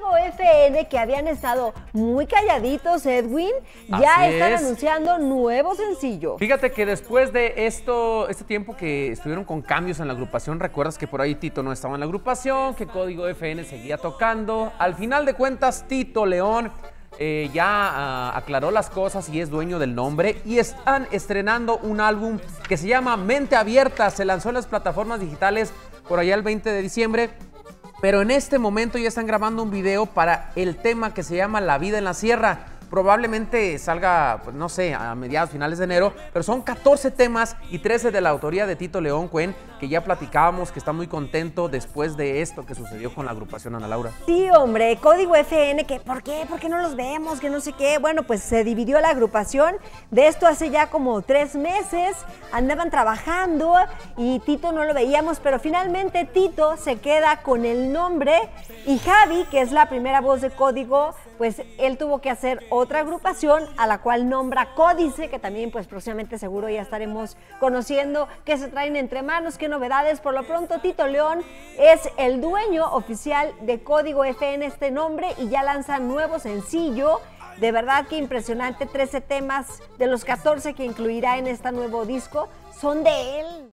Código FN, que habían estado muy calladitos, Edwin, ya están anunciando nuevo sencillo. Fíjate que después de este tiempo que estuvieron con cambios en la agrupación, recuerdas que por ahí Tito no estaba en la agrupación, que Código FN seguía tocando. Al final de cuentas, Tito León ya aclaró las cosas y es dueño del nombre, y están estrenando un álbum que se llama Mente Abierta. Se lanzó en las plataformas digitales por allá el 20 de diciembre, pero en este momento ya están grabando un video para el tema que se llama La Vida en la Sierra. Probablemente salga, pues, no sé, a mediados, finales de enero, pero son 14 temas y 13 de la autoría de Tito León, Cuen, que ya platicábamos, que está muy contento después de esto que sucedió con la agrupación, Ana Laura. Sí, hombre, Código FN, que ¿por qué? ¿Por qué no los vemos? Que no sé qué. Bueno, pues se dividió la agrupación. De esto hace ya como 3 meses. Andaban trabajando y Tito no lo veíamos, pero finalmente Tito se queda con el nombre y Javi, que es la primera voz de Código, pues él tuvo que hacer otra agrupación a la cual nombra Códice, que también pues próximamente seguro ya estaremos conociendo qué se traen entre manos, qué novedades. Por lo pronto Tito León es el dueño oficial de Código FN, este nombre, y ya lanza nuevo sencillo. De verdad que impresionante, 13 temas de los 14 que incluirá en este nuevo disco son de él.